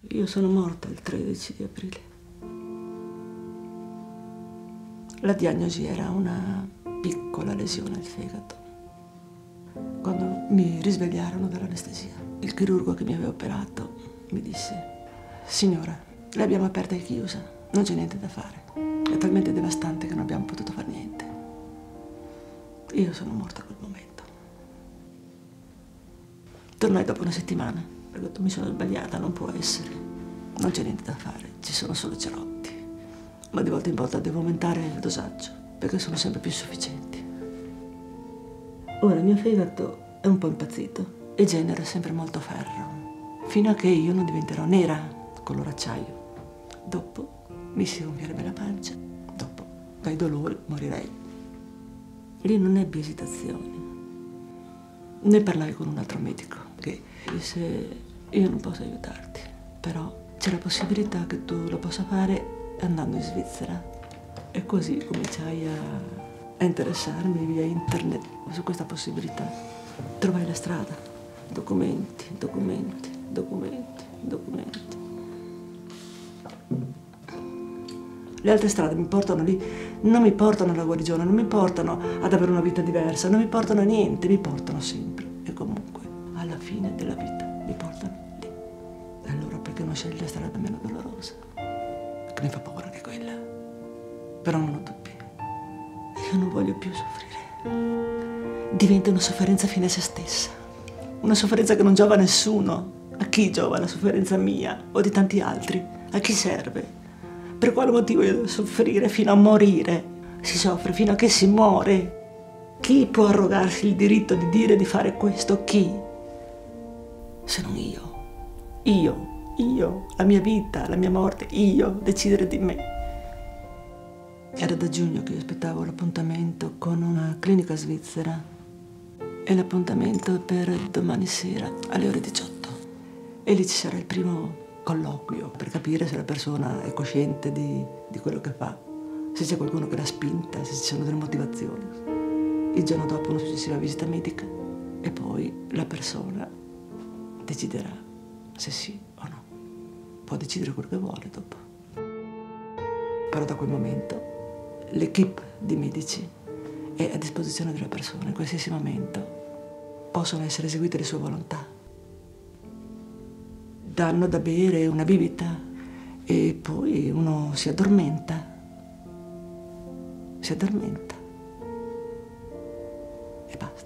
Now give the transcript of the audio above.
Io sono morta il 13 di aprile. La diagnosi era una piccola lesione al fegato. Quando mi risvegliarono dall'anestesia, il chirurgo che mi aveva operato mi disse: signora, l'abbiamo aperta e chiusa, non c'è niente da fare. È talmente devastante che non abbiamo potuto fare niente. Io sono morta a quel momento. Tornai dopo una settimana, perché ho detto: mi sono sbagliata, non può essere. Non c'è niente da fare, ci sono solo cerotti. Ma di volta in volta devo aumentare il dosaggio, perché sono sempre più sufficienti. Ora il mio fegato è un po' impazzito e genera sempre molto ferro, fino a che io non diventerò nera, color acciaio. Dopo mi si gonfierebbe la pancia, dopo dai dolori morirei. Lì non ebbi esitazioni. Ne parlai con un altro medico che disse: io non posso aiutarti, però c'è la possibilità che tu lo possa fare andando in Svizzera. E così cominciai a interessarmi via internet su questa possibilità. Trovai la strada, documenti, documenti, documenti, documenti. Le altre strade mi portano lì, non mi portano alla guarigione, non mi portano ad avere una vita diversa, non mi portano a niente, mi portano sempre e comunque alla fine della vita mi portano lì. E allora perché non scegli la strada meno dolorosa? Che mi fa paura anche quella. Però non ho dubbi. Io non voglio più soffrire. Diventa una sofferenza fine a se stessa. Una sofferenza che non giova a nessuno. A chi giova la sofferenza mia o di tanti altri? A chi serve? Per quale motivo io devo soffrire fino a morire? Si soffre fino a che si muore. Chi può arrogarsi il diritto di dire di fare questo? Chi? Se non io. Io, la mia vita, la mia morte, io, decidere di me. Era da giugno che io aspettavo l'appuntamento con una clinica svizzera e l'appuntamento per domani sera alle ore 18. E lì ci sarà il primo colloquio per capire se la persona è cosciente di quello che fa, se c'è qualcuno che l'ha spinta, se ci sono delle motivazioni. Il giorno dopo una successiva visita medica e poi la persona deciderà se sì o no. Può decidere quello che vuole dopo. Però da quel momento l'equipe di medici è a disposizione della persona in qualsiasi momento. Possono essere eseguite le sue volontà. Danno da bere una bibita e poi uno si addormenta. Si addormenta. E basta.